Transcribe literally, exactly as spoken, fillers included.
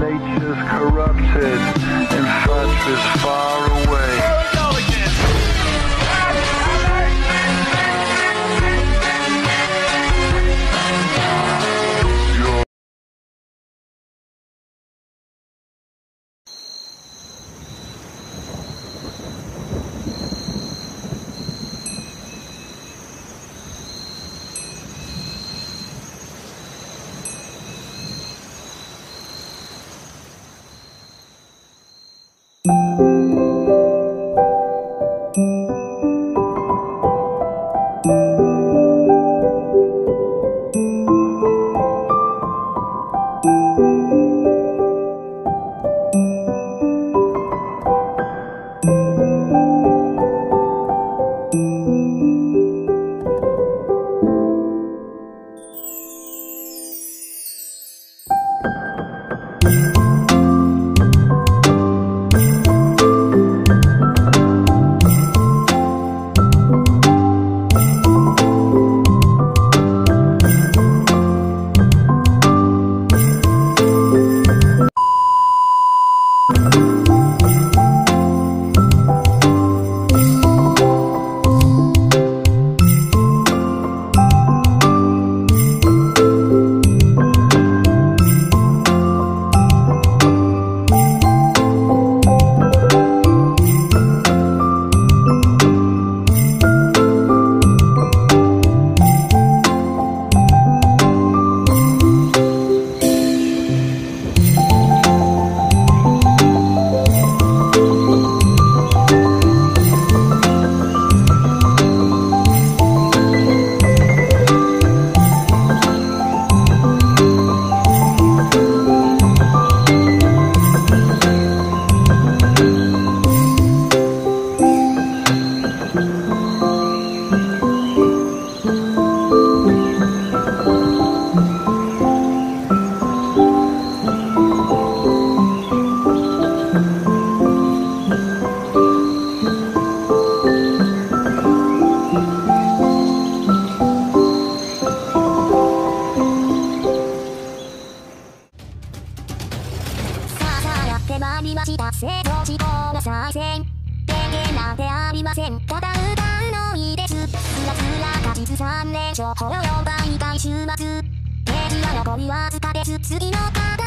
nature's corrupted, in fact is far away. 迫りました成長志向の再戦。電源なんてありません。ただ歌うのいいです。つらつら果実さん連勝法よんばい回週末。ページは残りわずかです。次のカード